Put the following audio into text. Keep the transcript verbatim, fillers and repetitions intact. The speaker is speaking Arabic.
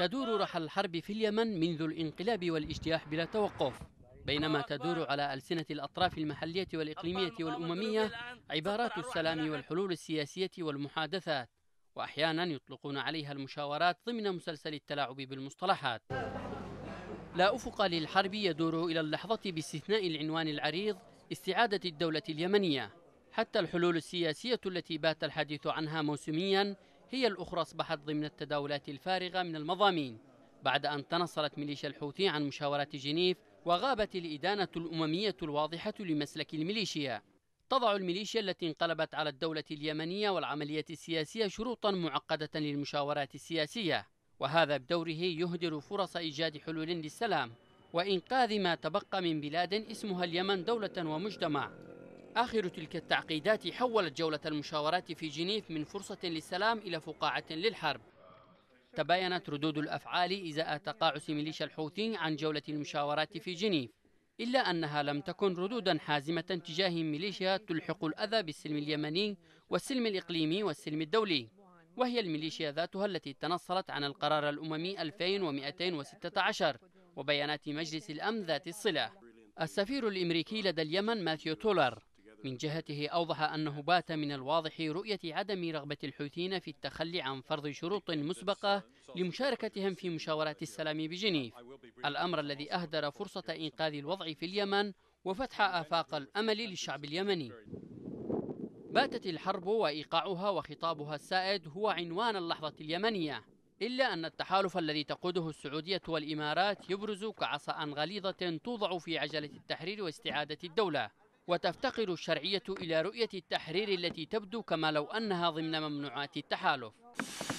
تدور رحى الحرب في اليمن منذ الانقلاب والاجتياح بلا توقف، بينما تدور على ألسنة الأطراف المحلية والإقليمية والأممية عبارات السلام والحلول السياسية والمحادثات، وأحيانا يطلقون عليها المشاورات ضمن مسلسل التلاعب بالمصطلحات. لا أفق للحرب يدور إلى اللحظة باستثناء العنوان العريض استعادة الدولة اليمنية. حتى الحلول السياسية التي بات الحديث عنها موسميا هي الأخرى أصبحت ضمن التداولات الفارغة من المضامين، بعد أن تنصلت ميليشيا الحوثي عن مشاورات جنيف وغابت الإدانة الأممية الواضحة لمسلك الميليشيا. تضع الميليشيا التي انقلبت على الدولة اليمنية والعملية السياسية شروطا معقدة للمشاورات السياسية، وهذا بدوره يهدر فرص إيجاد حلول للسلام وإنقاذ ما تبقى من بلاد اسمها اليمن دولة ومجتمع. آخر تلك التعقيدات حولت جولة المشاورات في جنيف من فرصة للسلام إلى فقاعة للحرب. تباينت ردود الأفعال إزاء تقاعس ميليشيا الحوثي عن جولة المشاورات في جنيف، إلا أنها لم تكن ردودا حازمة تجاه ميليشيا تلحق الأذى بالسلم اليمني والسلم الإقليمي والسلم الدولي، وهي الميليشيا ذاتها التي تنصلت عن القرار الأممي ألفين ومئتين وستة عشر وبيانات مجلس الأمن ذات الصلة. السفير الأمريكي لدى اليمن ماثيو تولر من جهته أوضح أنه بات من الواضح رؤية عدم رغبة الحوثيين في التخلي عن فرض شروط مسبقة لمشاركتهم في مشاورات السلام بجنيف، الأمر الذي أهدر فرصة إنقاذ الوضع في اليمن وفتح آفاق الأمل للشعب اليمني. باتت الحرب وإيقاعها وخطابها السائد هو عنوان اللحظة اليمنية، إلا أن التحالف الذي تقوده السعودية والإمارات يبرز كعصا غليظة توضع في عجلة التحرير واستعادة الدولة، وتفتقر الشرعية إلى رؤية التحرير التي تبدو كما لو أنها ضمن ممنوعات التحالف.